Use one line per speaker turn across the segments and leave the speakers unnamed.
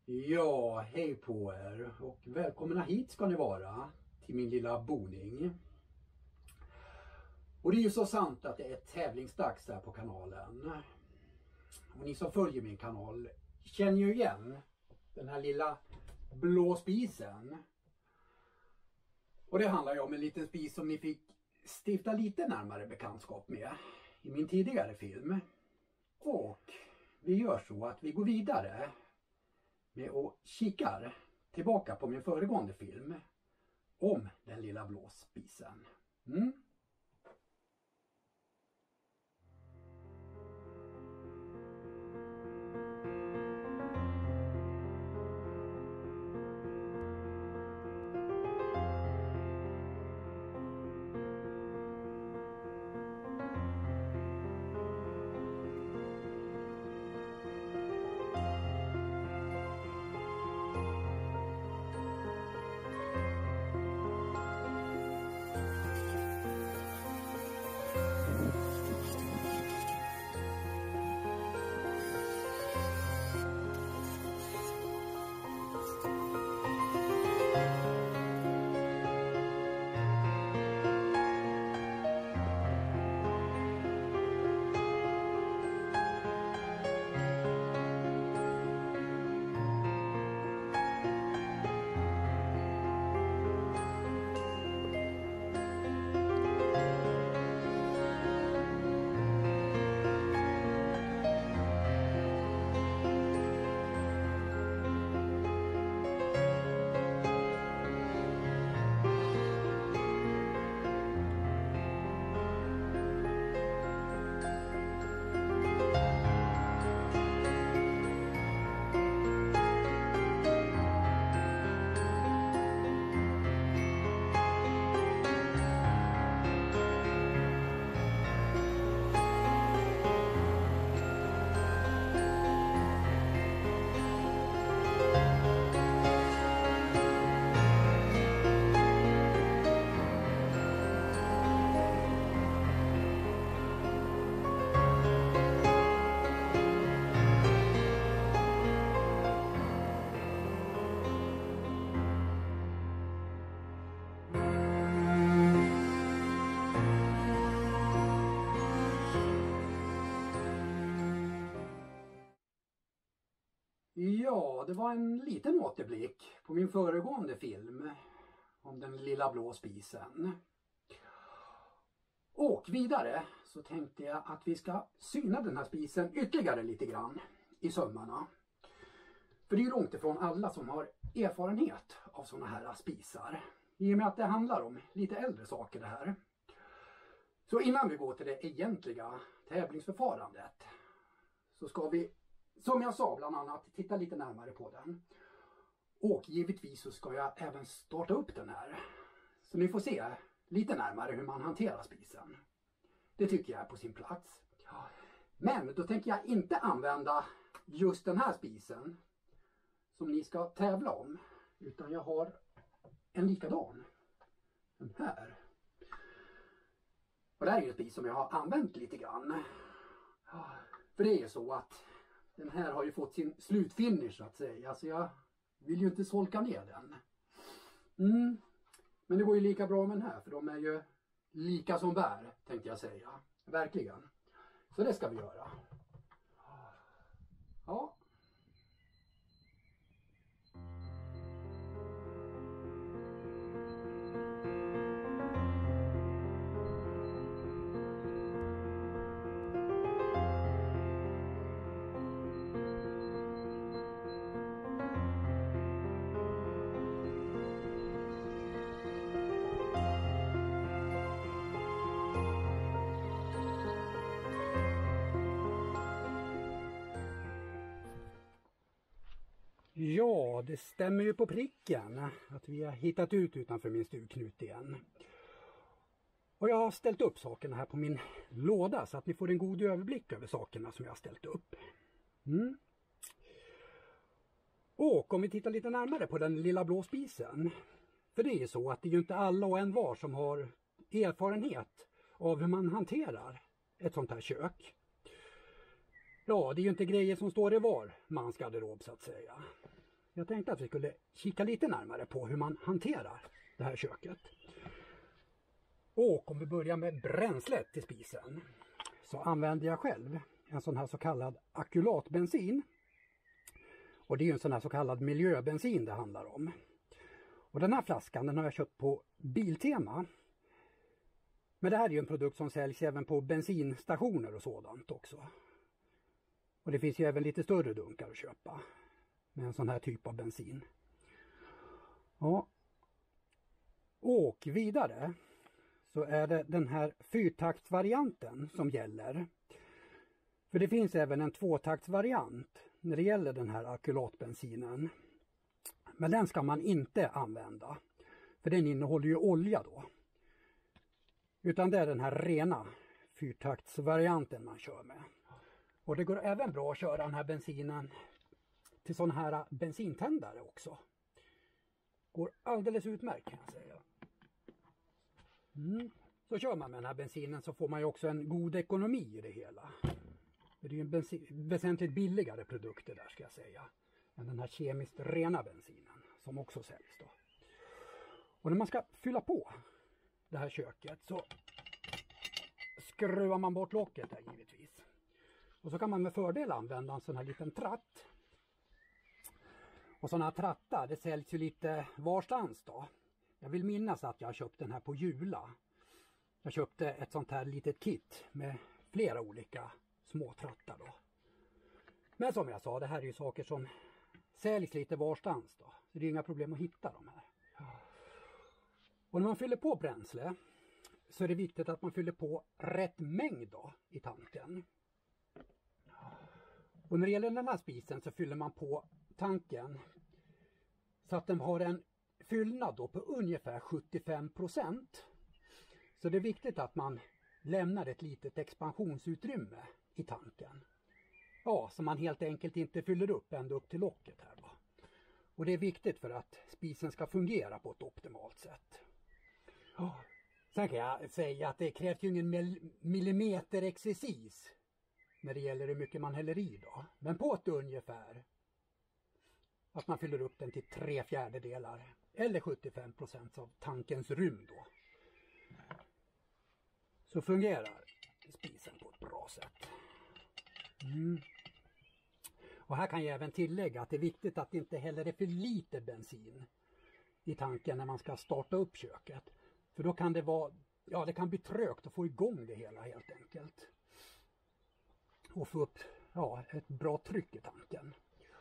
Ja, hej på er och välkomna hit ska ni vara till min lilla boning. Och det är ju så sant att det är tävlingsdags här på kanalen. Och ni som följer min kanal känner ju igen den här lilla blå spisen. Och det handlar ju om en liten spis som ni fick stifta lite närmare bekantskap med i min tidigare film. Och vi gör så att vi går vidare med att kikar tillbaka på min föregående film om den lilla blå spisen. Ja, det var en liten återblick på min föregående film om den lilla blå spisen. Och vidare så tänkte jag att vi ska syna den här spisen ytterligare lite grann i sömmarna. För det är ju långt ifrån alla som har erfarenhet av sådana här spisar. I och med att det handlar om lite äldre saker det här. Så innan vi går till det egentliga tävlingsförfarandet så ska vi, som jag sa bland annat, titta lite närmare på den. Och givetvis så ska jag även starta upp den här. Så ni får se lite närmare hur man hanterar spisen. Det tycker jag är på sin plats. Men då tänker jag inte använda just den här spisen som ni ska tävla om. Utan jag har en likadan. Den här. Och det här är ju en spis som jag har använt lite grann. För det är ju så att den här har ju fått sin slutfinish så att säga. Så jag vill ju inte solka ner den. Men det går ju lika bra med den här. För de är ju lika som bär, tänkte jag säga. Verkligen. Så det ska vi göra. Ja. Ja, det stämmer ju på pricken att vi har hittat ut utanför min stugknut igen. Och jag har ställt upp sakerna här på min låda så att ni får en god överblick över sakerna som jag har ställt upp. Och om vi tittar lite närmare på den lilla blå spisen. För det är ju så att det är ju inte alla och en var som har erfarenhet av hur man hanterar ett sånt här kök. Ja, det är ju inte grejer som står i var mans garderob så att säga. Jag tänkte att vi skulle kika lite närmare på hur man hanterar det här köket. Och om vi börjar med bränslet till spisen så använder jag själv en sån här så kallad alkylatbensin. Och det är ju en sån här så kallad miljöbensin det handlar om. Och den här flaskan den har jag köpt på Biltema. Men det här är ju en produkt som säljs även på bensinstationer och sådant också. Och det finns ju även lite större dunkar att köpa med en sån här typ av bensin. Ja. Och vidare så är det den här fyrtaktsvarianten som gäller. För det finns även en tvåtaktsvariant när det gäller den här alkylatbensinen. Men den ska man inte använda. För den innehåller ju olja då. Utan det är den här rena fyrtaktsvarianten man kör med. Och det går även bra att köra den här bensinen till sådana här bensintändare också. Går alldeles utmärkt kan jag säga. Så kör man med den här bensinen så får man ju också en god ekonomi i det hela. Det är ju en väsentligt billigare produkt där ska jag säga. Än den här kemiskt rena bensinen som också säljs då. Och när man ska fylla på det här köket så skruvar man bort locket där givetvis. Och så kan man med fördel använda en sån här liten tratt. Och sådana här trattar det säljs ju lite varstans då. Jag vill minnas att jag har köpt den här på Jula. Jag köpte ett sånt här litet kit med flera olika små trattar då. Men som jag sa, det här är ju saker som säljs lite varstans då. Så det är inga problem att hitta de här. Och när man fyller på bränsle så är det viktigt att man fyller på rätt mängd då i tanken. Och när det gäller den här spisen så fyller man på tanken så att den har en fyllnad då på ungefär 75%. Så det är viktigt att man lämnar ett litet expansionsutrymme i tanken. Ja, så man helt enkelt inte fyller upp ända upp till locket här då. Och det är viktigt för att spisen ska fungera på ett optimalt sätt. Sen kan jag säga att det krävs ju ingen millimeterexercis när det gäller hur mycket man häller i då. Men på ett ungefär att man fyller upp den till 3/4 eller 75% av tankens rymd då. Så fungerar spisen på ett bra sätt. Och här kan jag även tillägga att det är viktigt att det inte heller är för lite bensin i tanken när man ska starta upp köket. För då kan det vara, ja det kan bli trögt att få igång det hela helt enkelt. Och få upp ett bra tryck i tanken.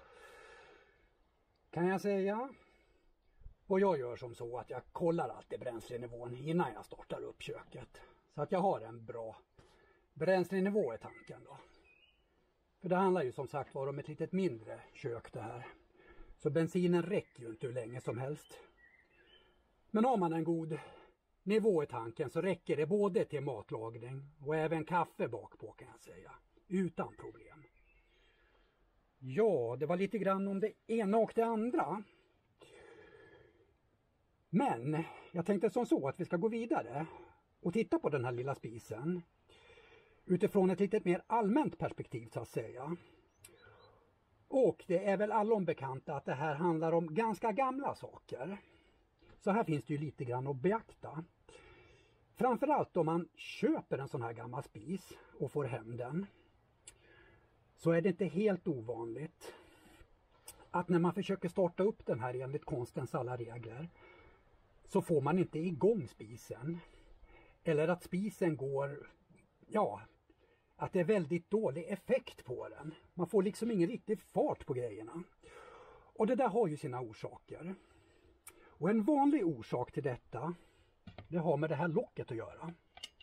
Kan jag säga. Och jag gör som så att jag kollar alltid bränslenivån innan jag startar upp köket. Så att jag har en bra bränslenivå i tanken då. För det handlar ju som sagt om ett litet mindre kök det här. Så bensinen räcker ju inte hur länge som helst. Men har man en god nivå i tanken så räcker det både till matlagning och även kaffe bakpå kan jag säga. Utan problem. Ja, det var lite grann om det ena och det andra. Men jag tänkte som så att vi ska gå vidare och titta på den här lilla spisen utifrån ett lite mer allmänt perspektiv så att säga. Och det är väl allom bekant att det här handlar om ganska gamla saker. Så här finns det ju lite grann att beakta. Framförallt om man köper en sån här gammal spis och får hem den. Så är det inte helt ovanligt att när man försöker starta upp den här enligt konstens alla regler så får man inte igång spisen. Eller att spisen går, att det är väldigt dålig effekt på den. Man får liksom ingen riktig fart på grejerna. Och det där har ju sina orsaker. Och en vanlig orsak till detta, det har med det här locket att göra.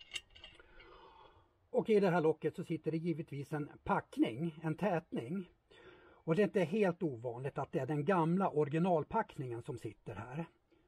Och i det här locket så sitter det givetvis en packning, en tätning. Och det är inte helt ovanligt att det är den gamla originalpackningen som sitter här.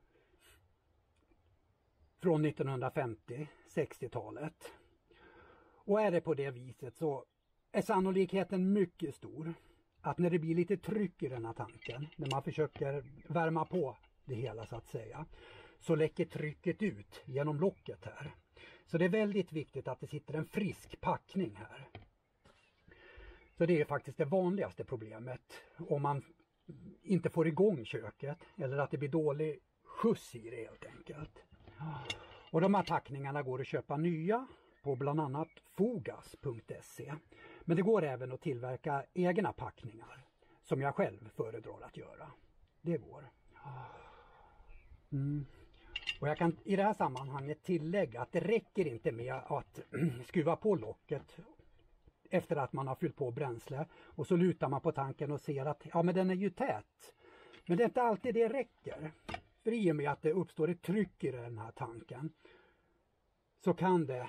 Från 1950-60-talet. Och är det på det viset så är sannolikheten mycket stor att när det blir lite tryck i den här tanken, när man försöker värma på det hela så att säga, så läcker trycket ut genom locket här. Så det är väldigt viktigt att det sitter en frisk packning här. Så det är faktiskt det vanligaste problemet om man inte får igång köket eller att det blir dålig skjuts i det helt enkelt. Och de här packningarna går att köpa nya på bland annat fogas.se. Men det går även att tillverka egna packningar som jag själv föredrar att göra. Det går. Och jag kan i det här sammanhanget tillägga att det räcker inte med att skruva på locket efter att man har fyllt på bränsle och så lutar man på tanken och ser att ja, men den är ju tät. Men det är inte alltid det räcker. För i och med att det uppstår ett tryck i den här tanken så kan det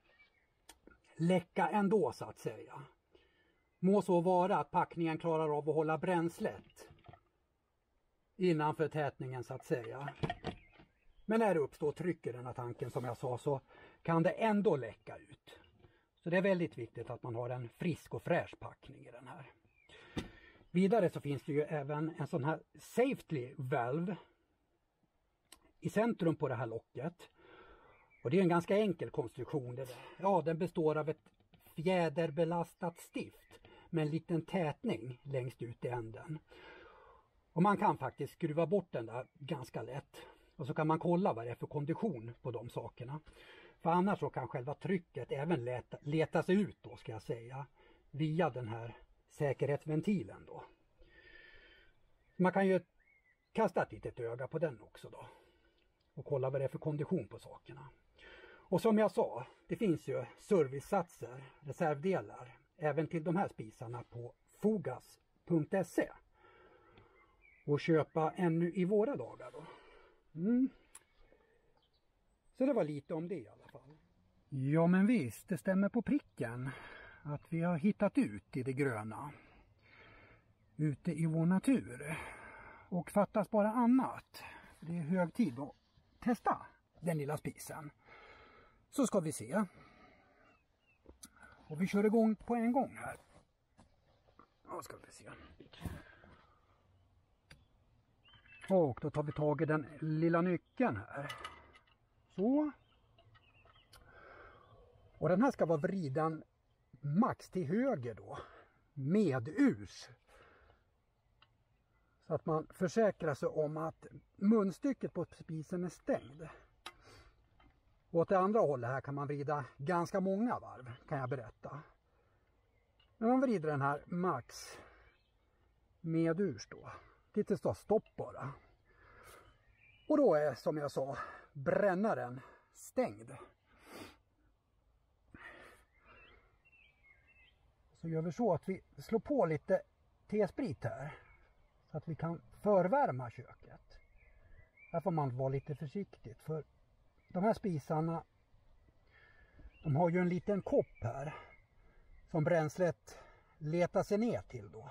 läcka ändå så att säga. Må så vara att packningen klarar av att hålla bränslet innanför tätningen så att säga. Men när det uppstår tryck i den här tanken som jag sa så kan det ändå läcka ut. Så det är väldigt viktigt att man har en frisk och fräsch packning i den här. Vidare så finns det ju även en sån här safety valve i centrum på det här locket. Och det är en ganska enkel konstruktion. Ja, den består av ett fjäderbelastat stift med en liten tätning längst ut i änden. Och man kan faktiskt skruva bort den där ganska lätt. Och så kan man kolla vad det är för kondition på de sakerna. För annars så kan själva trycket även leta sig ut då ska jag säga. Via den här säkerhetsventilen då. Man kan ju kasta ett litet öga på den också då. Och kolla vad det är för kondition på sakerna. Och som jag sa, det finns ju servicesatser, reservdelar, även till de här spisarna på fogas.se. Och köpa ännu i våra dagar då. Så det var lite om det i alla fall. Ja men visst, det stämmer på pricken att vi har hittat ut i det gröna. Ute i vår natur. Och fattas bara annat. Det är hög tid att testa den lilla spisen. Så ska vi se. Och vi kör igång på en gång här. Ja, ska vi se. Och då tar vi tag i den lilla nyckeln här. Så. Och den här ska vara vriden max till höger då. Medurs. Så att man försäkrar sig om att munstycket på spisen är stängd. Och åt det andra hållet här kan man vrida ganska många varv kan jag berätta. Men man vrider den här max medurs då. Tills det står stopp bara. Och då är som jag sa brännaren stängd. Så gör vi så att vi slår på lite T-sprit här. Så att vi kan förvärma köket. Här får man vara lite försiktigt för de här spisarna de har ju en liten kopp här som bränslet letar sig ner till då.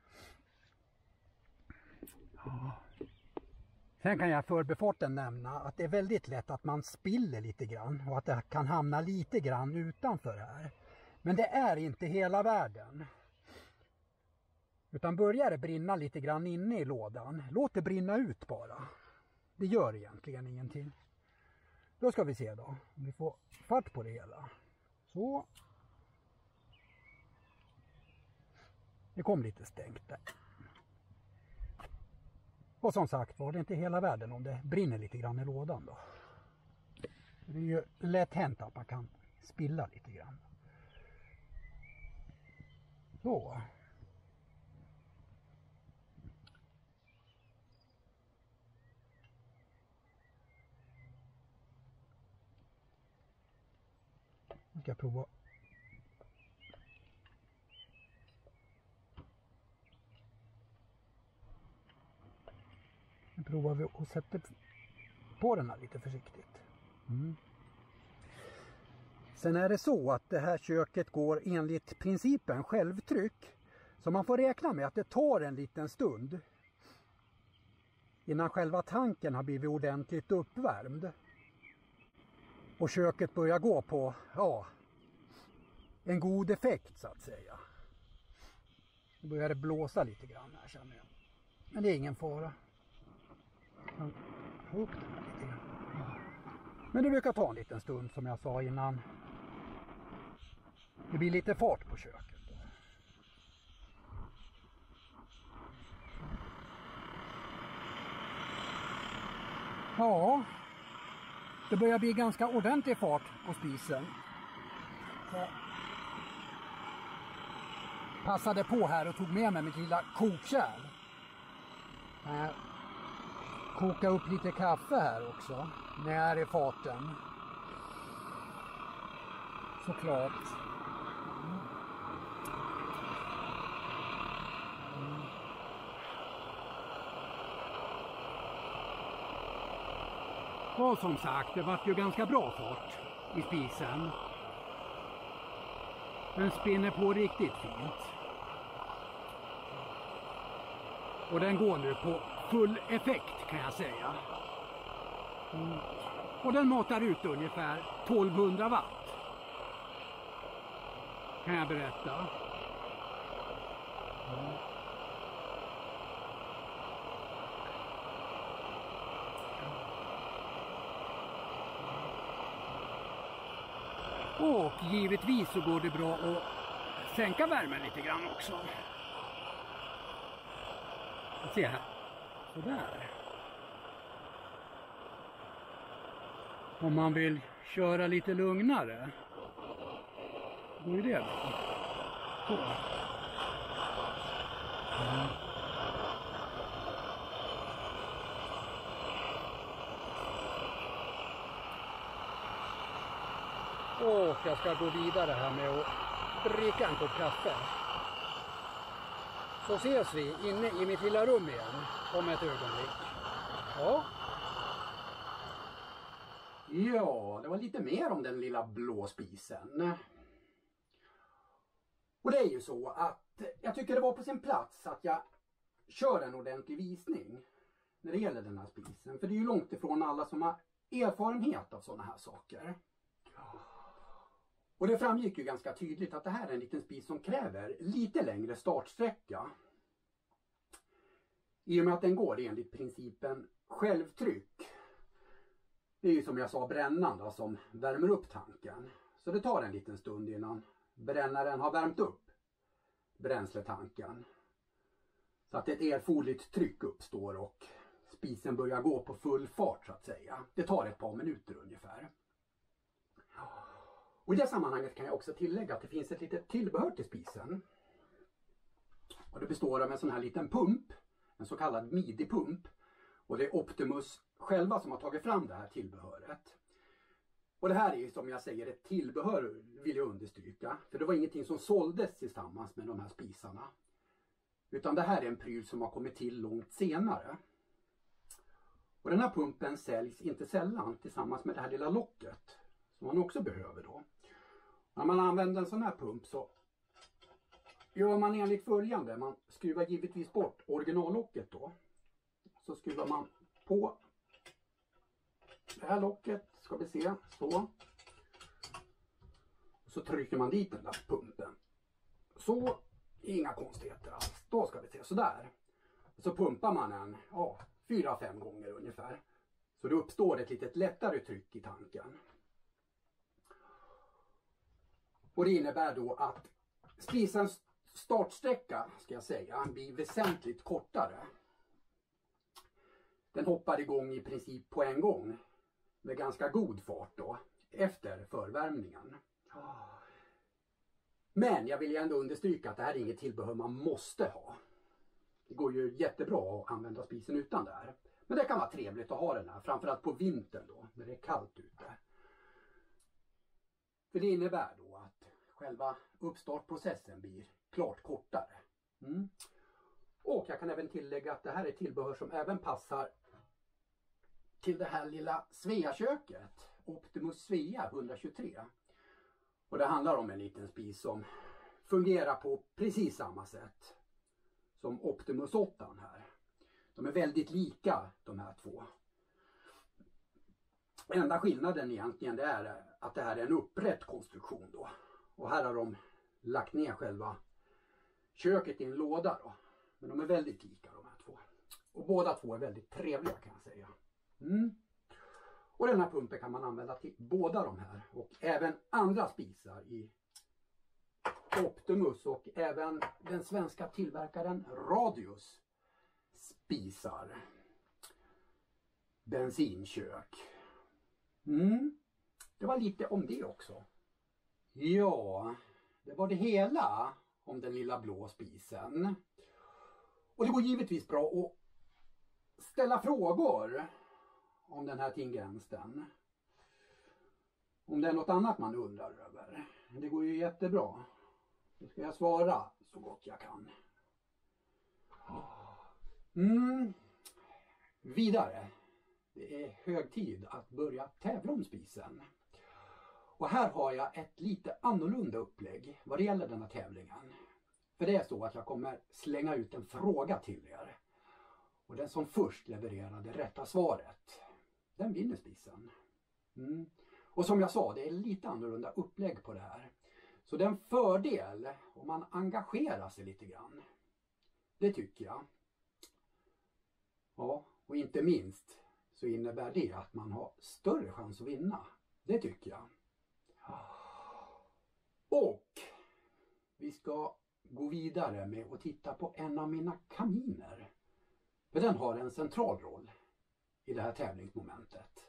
Ja. Sen kan jag förbifarten nämna att det är väldigt lätt att man spiller lite grann och att det kan hamna lite grann utanför här. Men det är inte hela världen. Utan börjar det brinna lite grann inne i lådan, låt det brinna ut bara. Det gör egentligen ingenting. Då ska vi se då, om vi får fart på det hela. Så. Det kom lite stängt där. Och som sagt var det inte hela världen om det brinner lite grann i lådan då. Det är ju lätt hänt att man kan spilla lite grann. Så. Nu ska jag prova. Nu provar vi och sätter på den här lite försiktigt. Sen är det så att det här köket går enligt principen självtryck. Så man får räkna med att det tar en liten stund innan själva tanken har blivit ordentligt uppvärmd. Och köket börjar gå på en god effekt så att säga. Nu börjar det blåsa lite grann här känner jag. Men det är ingen fara. Upp den här lite grann. Men det brukar ta en liten stund som jag sa innan det blir lite fart på köket. Ja, det börjar bli ganska ordentlig fart på spisen. Så passade på här och tog med mig mitt lilla kokkärl. Koka upp lite kaffe här också när jag är i farten. Såklart. Och som sagt, det var ju ganska bra fart i spisen. Den spinner på riktigt fint. Och den går nu på full effekt kan jag säga. Och den matar ut ungefär 1200 watt. Kan jag berätta. Och givetvis så går det bra att sänka värmen lite grann också. Se här. Sådär. Om man vill köra lite lugnare. Då är det bra. Så. Och jag ska gå vidare här med att dricka en kopp kaffe. Så ses vi inne i mitt lilla rum igen om ett ögonblick. Ja. Ja, det var lite mer om den lilla blå spisen. Och det är ju så att jag tycker det var på sin plats att jag kör en ordentlig visning när det gäller den här spisen. För det är ju långt ifrån alla som har erfarenhet av sådana här saker. Och det framgick ju ganska tydligt att det här är en liten spis som kräver lite längre startsträcka. I och med att den går enligt principen självtryck. Det är ju som jag sa brännan då, som värmer upp tanken. Så det tar en liten stund innan brännaren har värmt upp bränsletanken. Så att ett erforderligt tryck uppstår och spisen börjar gå på full fart så att säga. Det tar ett par minuter ungefär. Och i det sammanhanget kan jag också tillägga att det finns ett litet tillbehör till spisen. Och det består av en sån här liten pump, en så kallad midi-pump. Och det är Optimus själva som har tagit fram det här tillbehöret. Och det här är ju som jag säger ett tillbehör vill jag understryka. För det var ingenting som såldes tillsammans med de här spisarna. Utan det här är en pryl som har kommit till långt senare. Och den här pumpen säljs inte sällan tillsammans med det här lilla locket. Som man också behöver då. När man använder en sån här pump så gör man enligt följande. Man skruvar givetvis bort originallocket då. Så skruvar man på det här locket, ska vi se, så. Så trycker man dit den där pumpen. Så, inga konstigheter alls. Då ska vi se, sådär. Så pumpar man en, 4-5 gånger ungefär. Så det uppstår ett litet lättare tryck i tanken. Och det innebär då att spisens startsträcka, ska jag säga, blir väsentligt kortare. Den hoppar igång i princip på en gång med ganska god fart då efter förvärmningen. Men jag vill ju ändå understryka att det här är inget tillbehör man måste ha. Det går ju jättebra att använda spisen utan det här. Men det kan vara trevligt att ha den här, framförallt på vintern då när det är kallt ute. För det innebär då att själva uppstartprocessen blir klart kortare. Och jag kan även tillägga att det här är tillbehör som även passar till det här lilla Svea-köket. Optimus Svea 123. Och det handlar om en liten spis som fungerar på precis samma sätt som Optimus 8 här. De är väldigt lika de här två. Enda skillnaden egentligen det är att det här är en upprätt konstruktion då. Och här har de lagt ner själva köket i en låda då. Men de är väldigt lika de här två. Och båda två är väldigt trevliga kan jag säga. Och den här pumpen kan man använda till båda de här. Och även andra spisar i Optimus och även den svenska tillverkaren Radius spisar. bensinkök. Det var lite om det också. Ja, det var det hela om den lilla blå spisen. Och det går givetvis bra att ställa frågor om den här tingentsen. Om det är något annat man undrar över. Det går ju jättebra. Nu ska jag svara så gott jag kan. Vidare. Det är hög tid att börja tävla om spisen. Och här har jag ett lite annorlunda upplägg vad det gäller den här tävlingen. För det är så att jag kommer slänga ut en fråga till er. Och den som först levererar det rätta svaret, den vinner spisen. Och som jag sa, det är lite annorlunda upplägg på det här. Så det är en fördel om man engagerar sig lite grann. Det tycker jag. Ja, och inte minst så innebär det att man har större chans att vinna. Det tycker jag. Och vi ska gå vidare med att titta på en av mina kaminer. För den har en central roll i det här tävlingsmomentet.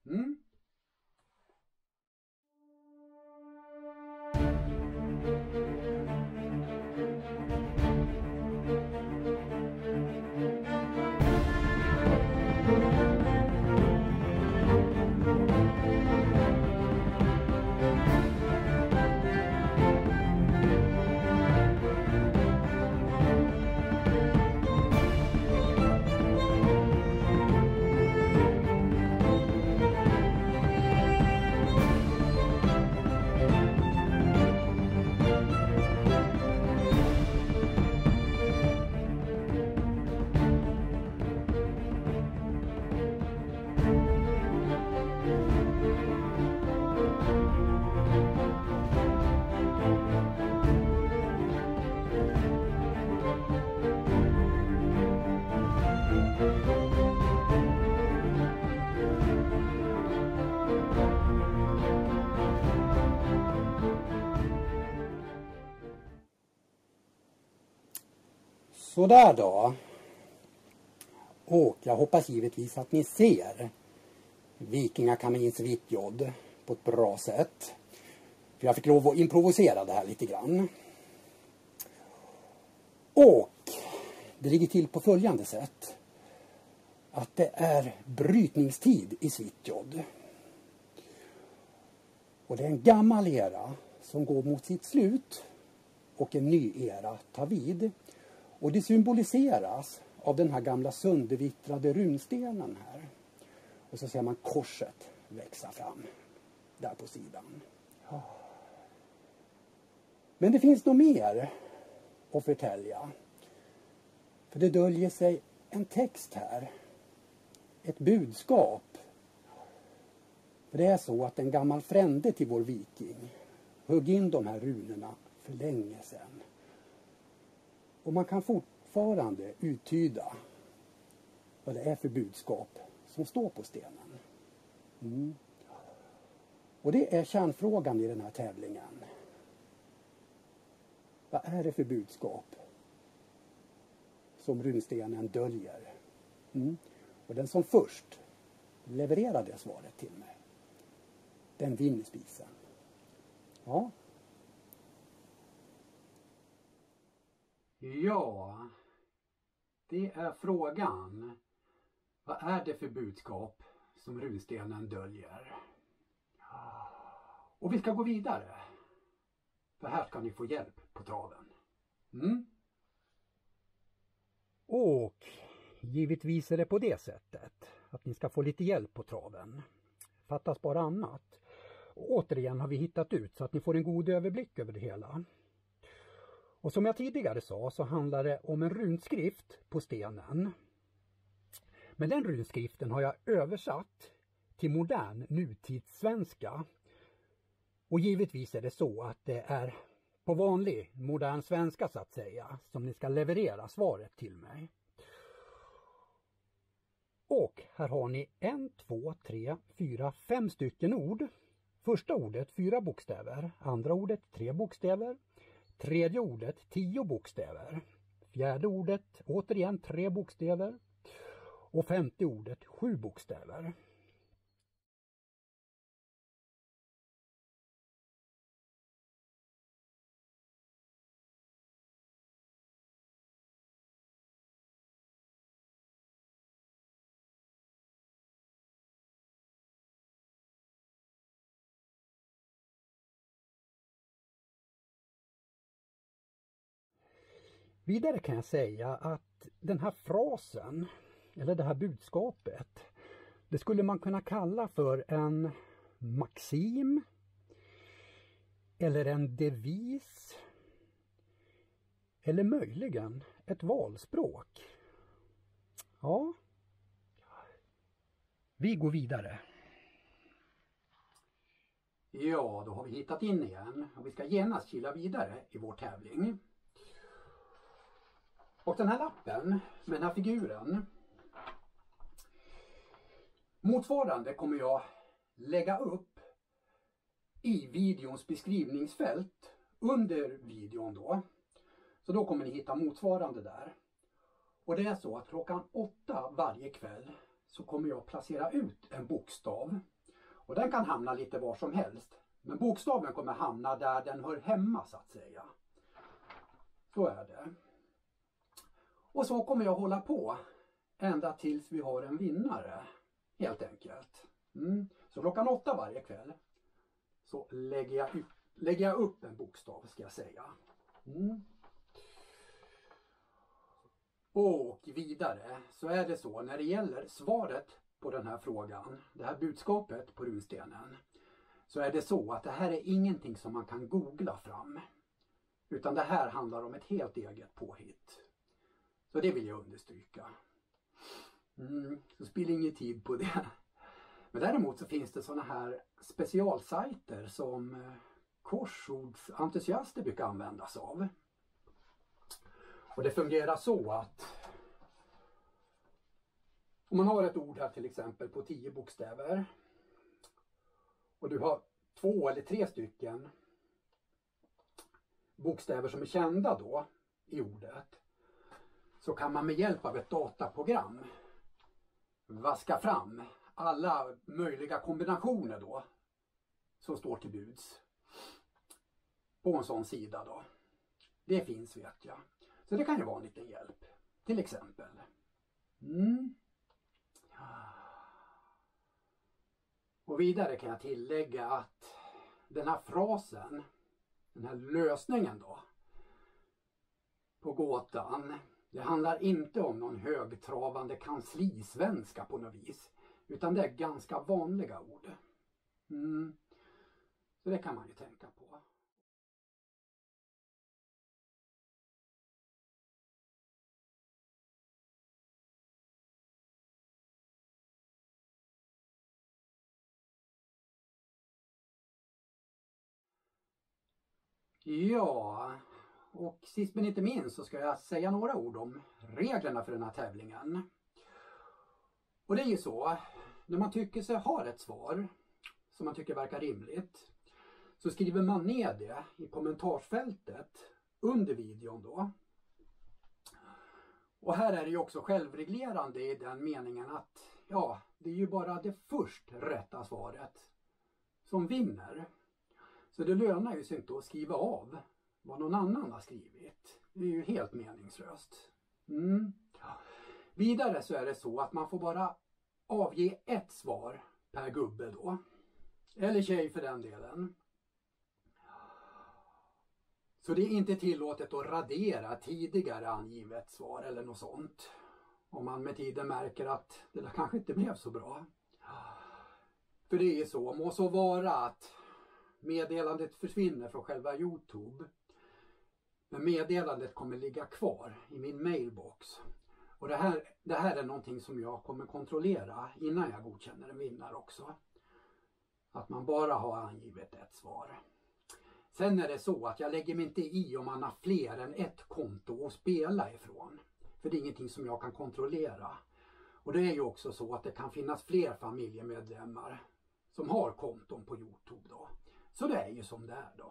Sådär då. Och jag hoppas givetvis att ni ser Vikingakamins vittjod på ett bra sätt. För jag fick lov att improvisera det här lite grann. Och det ligger till på följande sätt. Att det är brytningstid i Svitjod. Och det är en gammal era som går mot sitt slut. Och en ny era tar vid. Och det symboliseras av den här gamla söndervittrade runstenen här. Och så ser man korset växa fram där på sidan. Ja. Men det finns nog mer att förtälja. För det döljer sig en text här. Ett budskap. För det är så att en gammal frände till vår viking högg in de här runorna för länge sedan. Och man kan fortfarande uttyda vad det är för budskap som står på stenen. Och det är kärnfrågan i den här tävlingen. Vad är det för budskap som runstenen döljer? Och den som först levererar det svaret till mig, den vinner spisen. Ja. Ja, det är frågan. Vad är det för budskap som runstenen döljer? Och vi ska gå vidare. För här ska ni få hjälp på traven. Och givetvis är det på det sättet att ni ska få lite hjälp på traven. Fattas bara annat. Och återigen har vi hittat ut så att ni får en god överblick över det hela. Och som jag tidigare sa så handlar det om en runskrift på stenen. Men den runskriften har jag översatt till modern nutidssvenska. Och givetvis är det så att det är på vanlig modern svenska så att säga som ni ska leverera svaret till mig. Och här har ni 1, 2, 3, 4, 5 stycken ord. Första ordet 4 bokstäver, andra ordet 3 bokstäver, tredje ordet 10 bokstäver, fjärde ordet återigen 3 bokstäver Och femte ordet 7 bokstäver. Vidare kan jag säga att den här frasen, eller det här budskapet, det skulle man kunna kalla för en maxim, eller en devis, eller möjligen ett valspråk. Ja, vi går vidare. Ja, då har vi hittat in igen och vi ska genast kila vidare i vår tävling. Och den här lappen med den här figuren, motsvarande kommer jag lägga upp i videons beskrivningsfält under videon då. Så då kommer ni hitta motsvarande där. Och det är så att klockan 8 varje kväll så kommer jag placera ut en bokstav. Och den kan hamna lite var som helst. Men bokstaven kommer hamna där den hör hemma så att säga. Så är det. Och så kommer jag hålla på ända tills vi har en vinnare. Helt enkelt. Så klockan 8 varje kväll så lägger jag upp en bokstav ska jag säga. Och vidare så är det så när det gäller svaret på den här frågan, det här budskapet på runstenen, så är det så att det här är ingenting som man kan googla fram. Utan det här handlar om ett helt eget påhitt. Så det vill jag understryka. Så spill ingen tid på det. Men däremot så finns det sådana här specialsajter som korsordsentusiaster brukar användas av. Och det fungerar så att om man har ett ord här till exempel på 10 bokstäver och du har 2 eller 3 stycken bokstäver som är kända då i ordet, så kan man med hjälp av ett dataprogram vaska fram alla möjliga kombinationer då som står till buds på en sån sida då. Det finns vet jag. Så det kan ju vara en liten hjälp. Till exempel. Och vidare kan jag tillägga att den här frasen, den här lösningen då på gåtan, det handlar inte om någon högtravande kanslisvenska på något vis. Utan det är ganska vanliga ord. Så det kan man ju tänka på. Ja, och sist men inte minst så ska jag säga några ord om reglerna för den här tävlingen. Och det är ju så, när man tycker sig ha ett svar som man tycker verkar rimligt, så skriver man ner det i kommentarsfältet under videon då. Och här är det ju också självreglerande i den meningen att ja, det är ju bara det först rätta svaret som vinner. Så det lönar ju sig inte att skriva av vad någon annan har skrivit. Det är ju helt meningslöst. Vidare så är det så att man får bara avge ett svar per gubbe då. Eller tjej för den delen. Så det är inte tillåtet att radera tidigare angivet svar eller något sånt. Om man med tiden märker att det där kanske inte blev så bra. För det är så, må så vara att meddelandet försvinner från själva YouTube. Men meddelandet kommer ligga kvar i min mailbox. Och det här är någonting som jag kommer kontrollera innan jag godkänner en vinnare också. Att man bara har angivit ett svar. Sen är det så att jag lägger mig inte i om man har fler än ett konto att spela ifrån. För det är ingenting som jag kan kontrollera. Och det är ju också så att det kan finnas fler familjemedlemmar som har konton på YouTube då. Så det är ju som det är då.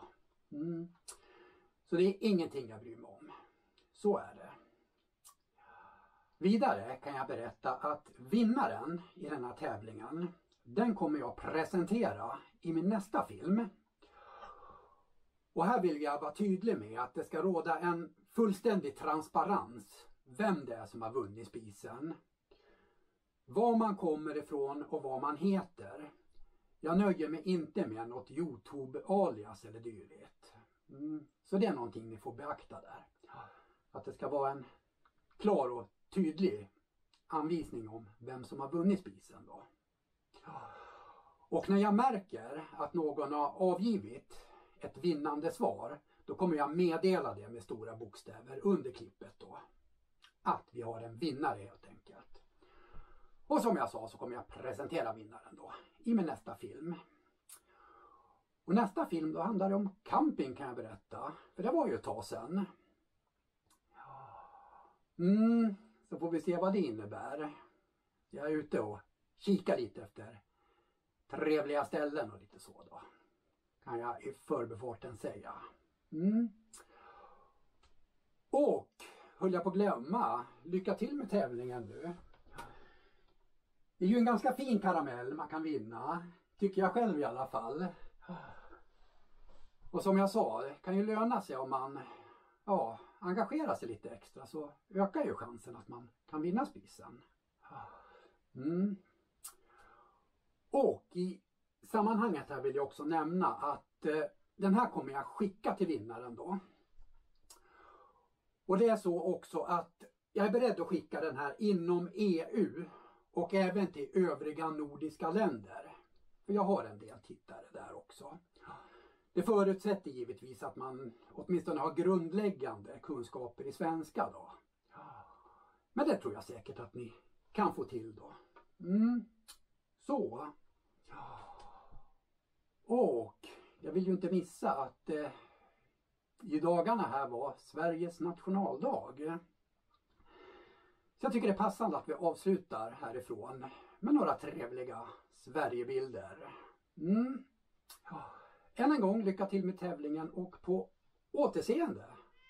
Så det är ingenting jag bryr mig om. Så är det. Vidare kan jag berätta att vinnaren i den här tävlingen, den kommer jag presentera i min nästa film. Och här vill jag vara tydlig med att det ska råda en fullständig transparens vem det är som har vunnit spisen. Var man kommer ifrån och vad man heter. Jag nöjer mig inte med något YouTube-alias eller dylikt. Så det är någonting ni får beakta där. Att det ska vara en klar och tydlig anvisning om vem som har vunnit spisen då. Och när jag märker att någon har avgivit ett vinnande svar, då kommer jag meddela det med stora bokstäver under klippet då. Att vi har en vinnare helt enkelt. Och som jag sa så kommer jag presentera vinnaren då i min nästa film. Och nästa film då handlar det om camping kan jag berätta. För det var ju ett tag sedan. Så får vi se vad det innebär. Jag är ute och kikar lite efter trevliga ställen och lite så då. Kan jag i förbifarten säga. Och höll jag på att glömma, lycka till med tävlingen nu. Det är ju en ganska fin karamell man kan vinna. Tycker jag själv i alla fall. Och som jag sa, det kan ju löna sig om man engagerar sig lite extra. Så ökar ju chansen att man kan vinna spisen. Och i sammanhanget här vill jag också nämna att den här kommer jag skicka till vinnaren då. Och det är så också att jag är beredd att skicka den här inom EU och även till övriga nordiska länder. För jag har en del tittare där också. Det förutsätter givetvis att man åtminstone har grundläggande kunskaper i svenska då. Men det tror jag säkert att ni kan få till då. Så. Och jag vill ju inte missa att i dagarna här var Sveriges nationaldag. Så jag tycker det är passande att vi avslutar härifrån med några trevliga Sverigebilder. Än en gång lycka till med tävlingen och på återseende.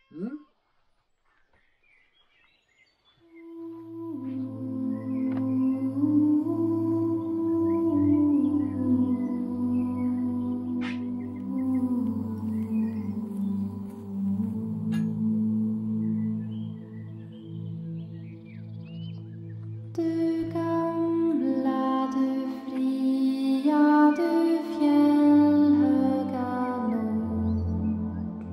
Du gamla, du fria, du fjällhöga nord.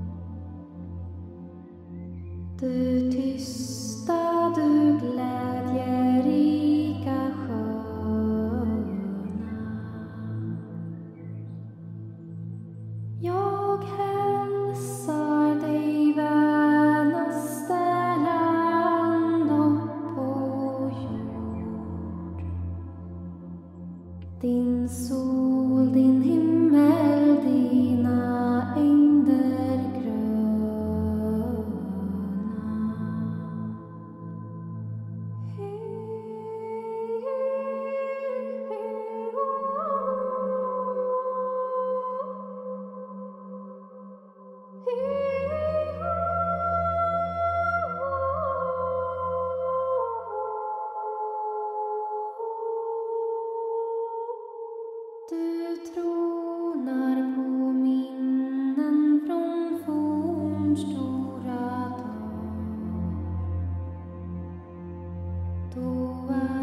Du tysta, du glädjerika sköna. Jag hälsar dig vänaste land på jord. Din sol, din himmel, dina ängder gröna. Du tronar på minnen från fornstora dagar. Då